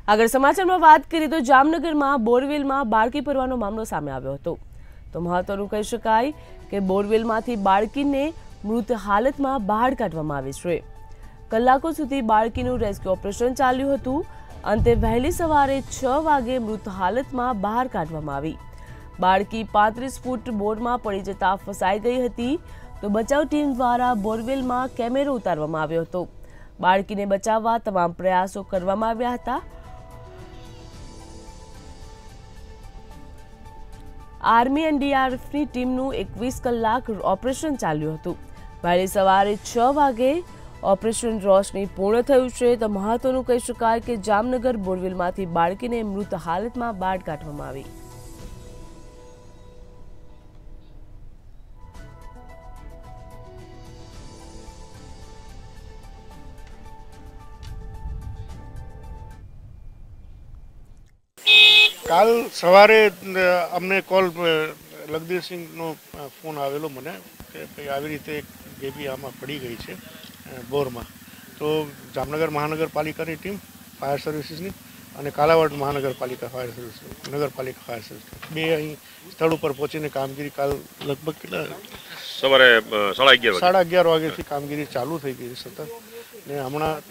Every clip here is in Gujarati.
આગળ સમાચારમાં વાત કરીએ તો જામનગરમાં બોરવેલમાં બાળકી પડવાનો મામલો સામે આવ્યો હતો। તો મહત્વનું કહી શકાય કે બોરવેલમાંથી બાળકીને મૃત હાલતમાં બહાર કાઢવામાં આવી છે। કલાકો સુધી બાળકીનું રેસ્ક્યુ ઓપરેશન ચાલ્યું હતું। અંતે વહેલી સવારે 6 વાગે મૃત હાલતમાં બહાર કાઢવામાં આવી। બાળકી 35 ફૂટ બોરમાં પડી જતા ફસાઈ ગઈ હતી। તો બચાવ ટીમ દ્વારા બોરવેલમાં કેમેરો ઉતારવામાં આવ્યો હતો। બાળકીને બચાવવા તમામ પ્રયાસો કરવામાં આવ્યા હતા। આર્મી એનડીઆરએફની ટીમનું 21 કલાક ઓપરેશન ચાલ્યું હતું। વહેલી સવારે 6 વાગે ઓપરેશન રોશની પૂર્ણ થયું છે। તો મહત્વનું કહી શકાય કે જામનગર બોરવેલમાંથી બાળકીને મૃત હાલતમાં બહાર કાઢવામાં આવી। કાલ સવારે અમને કોલ લગદીરસિંહનો ફોન આવેલો મને કે ભાઈ આવી રીતે એક બેબી આમાં પડી ગઈ છે બોરમાં। તો જામનગર મહાનગરપાલિકાની ટીમ ફાયર સર્વિસીસની અને કાલાવાડ મહાનગરપાલિકા ફાયર સર્વિસ નગરપાલિકા ફાયર સર્વિસ બે અહીં સ્થળ ઉપર પહોંચીને કામગીરી કાલ લગભગ કેટલા સવારે 11:30 વાગ્યાથી કામગીરી ચાલુ થઈ ગઈ સતત ને હમણાં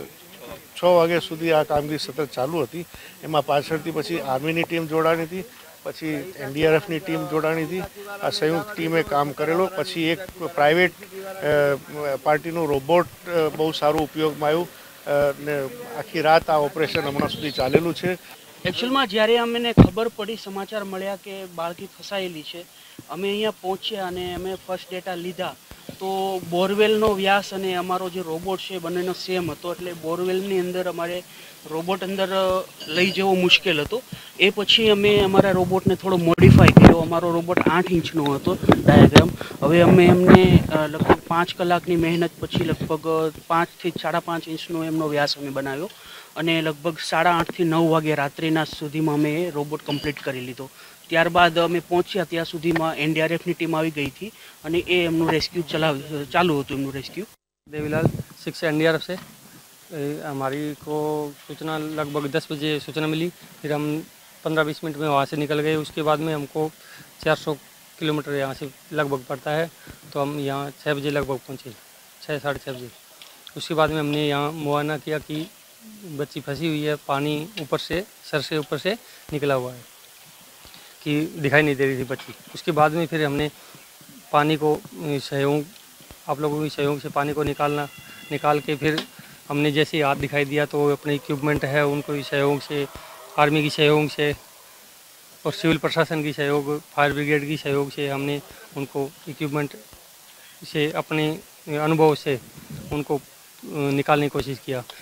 6 વાગ્યા સુધી આ કામગીરી સતત ચાલુ હતી। એમાં પાછળથી પછી આર્મીની ટીમ જોડાણી હતી, પછી એનડીઆરએફની ટીમ જોડાણી હતી। આ સંયુક્ત ટીમે કામ કરેલો। પછી એક પ્રાઇવેટ પાર્ટીનું રોબોટ બહુ સારું ઉપયોગમાં આવ્યું ને આખી રાત આ ઓપરેશન હમણાં સુધી ચાલેલું છે। એકચ્યુઅલમાં જ્યારે અમને ખબર પડી, સમાચાર મળ્યા કે બાળકી ફસાયેલી છે, અમે અહીંયા પહોંચ્યા અને અમે ફર્સ્ટ ડેટા લીધા તો બોરવેલનો વ્યાસ અને અમારો જે રોબોટ છે બંનેનો સેમ હતો। એટલે બોરવેલની અંદર અમારે રોબોટ અંદર લઈ જવો મુશ્કેલ હતો। એ પછી અમે અમારા રોબોટને થોડો મોડિફાઈ કર્યો। અમારો રોબોટ 8 ઇંચનો હતો ડાયાગ્રામ। હવે અમે એમને લગભગ 5 કલાકની મહેનત પછી લગભગ 5 થી 5.5 ઇંચનો એમનો વ્યાસ અમે બનાવ્યો અને લગભગ 8:30 થી 9 વાગે રાત્રિના સુધીમાં અમે રોબોટ કમ્પ્લીટ કરી લીધો। ત્યારબાદ અમે પહોંચ્યા ત્યાં સુધીમાં એનડીઆરએફની ટીમ આવી ગઈ थी અને એ એમનું રેસ્ક્यू ચાલુ હતું એમનું રેસ્क्यू। देवीलाल 6 एनडीआरएफ से हमारी को सूचना लगभग 10 बजे सूचना मिली। फिर हम 15-20 मिनट में वहाँ से निकल गए। उसके बाद में हमको 400 किलोमीटर यहाँ से लगभग पड़ता है। तो हम यहाँ 6 बजे लगभग पहुँचे, 6-6:30 बजे। उसके बाद में हमने यहाँ मुआयना किया कि बच्ची फंसी हुई है, पानी ऊपर से सर से ऊपर से निकला हुआ है कि दिखाई नहीं दे रही थी बच्ची। उसके बाद में फिर हमने पानी को सहयोग, आप लोगों के सहयोग से पानी को निकाल के फिर हमने जैसे हाथ दिखाई दिया तो अपने इक्विपमेंट है उनको सहयोग से, आर्मी की सहयोग से और सिविल प्रशासन की सहयोग, फायर ब्रिगेड की सहयोग से हमने उनको इक्विपमेंट से अपने अनुभव से उनको निकालने की कोशिश किया।